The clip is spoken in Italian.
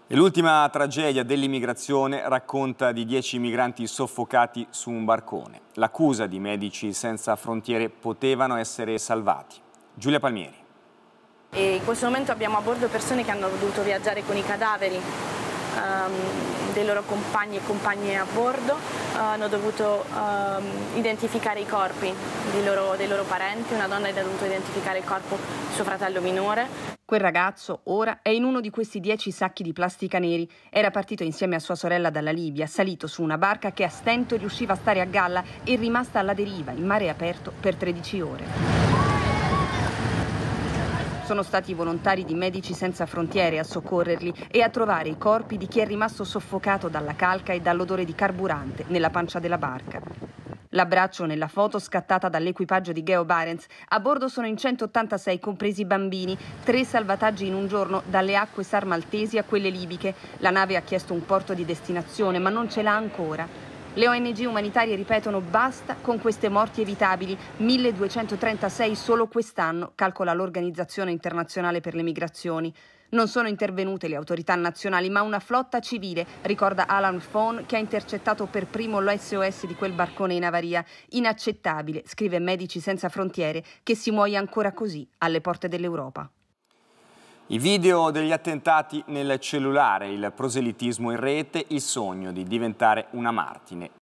E l'ultima tragedia dell'immigrazione racconta di 10 migranti soffocati su un barcone. L'accusa di Medici Senza Frontiere: potevano essere salvati. Giulia Palmieri. E in questo momento abbiamo a bordo persone che hanno dovuto viaggiare con i cadaveri dei loro compagni e compagne a bordo, hanno dovuto identificare i corpi dei loro parenti. Una donna ha dovuto identificare il corpo di suo fratello minore. Quel ragazzo ora è in uno di questi 10 sacchi di plastica neri. Era partito insieme a sua sorella dalla Libia, salito su una barca che a stento riusciva a stare a galla e rimasta alla deriva in mare aperto per 13 ore. Sono stati i volontari di Medici Senza Frontiere a soccorrerli e a trovare i corpi di chi è rimasto soffocato dalla calca e dall'odore di carburante nella pancia della barca. L'abbraccio nella foto scattata dall'equipaggio di Geo Barents. A bordo sono in 186, compresi i bambini. 3 salvataggi in un giorno, dalle acque SAR maltesi a quelle libiche. La nave ha chiesto un porto di destinazione, ma non ce l'ha ancora. Le ONG umanitarie ripetono: basta con queste morti evitabili. 1236 solo quest'anno, calcola l'Organizzazione Internazionale per le Migrazioni. Non sono intervenute le autorità nazionali, ma una flotta civile, ricorda Alan Fone, che ha intercettato per primo l'SOS di quel barcone in avaria. Inaccettabile, scrive Medici Senza Frontiere, che si muoia ancora così alle porte dell'Europa. I video degli attentati nel cellulare, il proselitismo in rete, il sogno di diventare una martire.